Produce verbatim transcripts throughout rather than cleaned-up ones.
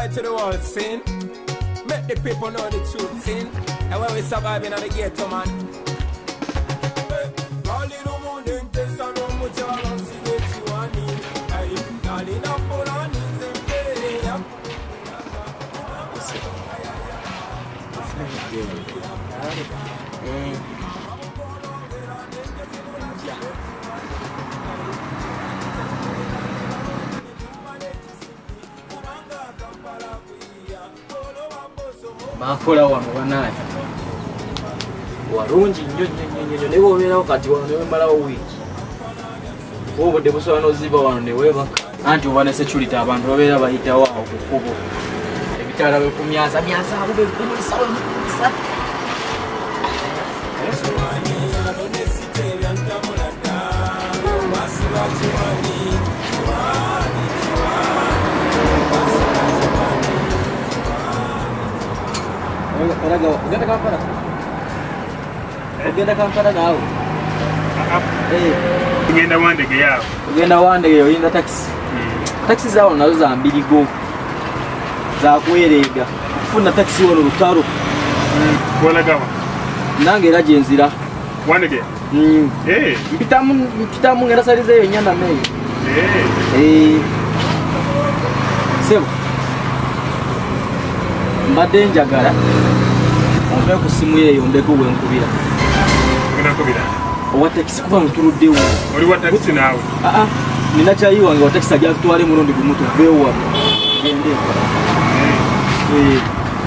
light to the world, sin. Make the people know the truth, sin. And when we surviving on the ghetto, man. Makola wano wanaye warungi nnyo nnyo nnyo ne bwobeerawo kati wano ne wemalawo wiiki obudde busobola n'oziba wano ne weebaka anti oba ne security abantu babeera bayitawo awo ku kkubo ebitaala bekumyansa myansa abo bekumulisa wemukumisa Karaga, ugenda Kampala? Ugenda Kampala naawe? Eh, ugenda wandege yaawe. Ugenda wandege oyinza taxi. Taxi zaawo nazo za mbirigo. Za kwereega. Kufuna taxi wano lutalo. Kolagawa. Nange era gye nzira. Wandege? Mm. Eh, mpitamu mpitamu ngera salize yo nyana meyo. Eh. Eh. Sebo. Mbadde njagala. Ombe ku simu yeyo mbeko we nkubira. Ngena kubira. Owa taxi kuba ntuluddewo. Oli wa taxi naawe? Ah ah. Nina chayi wange wa taxi ajja kutwale murundi gumutu bewa. Gende. Eh.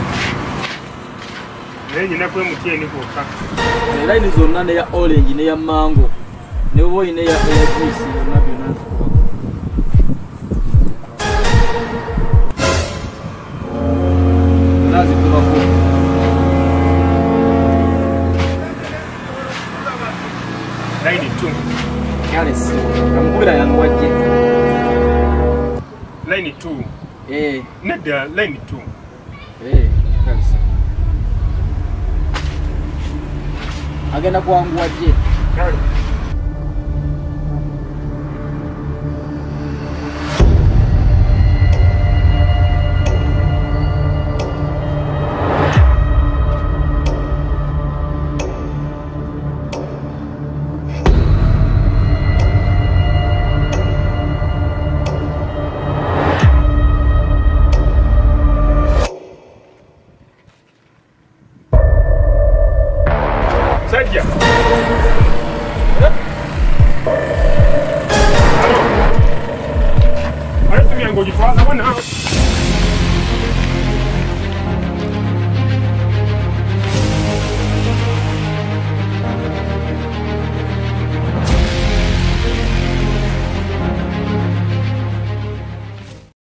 Eh, nyina kwe mutieni kwokka. Line zonna ne ya orange ne ya mango. Ne wo ine ya air juice yonna byonna. Nazi kuba ko. Line two. Yes. Kamukubira yangu wajje. Line two. Eh. Nedda line two. Eh, kabisa. Agenda kwangu wajje. Kale. Sajja. Allo. Allo, mimi ngojitwaza bwana.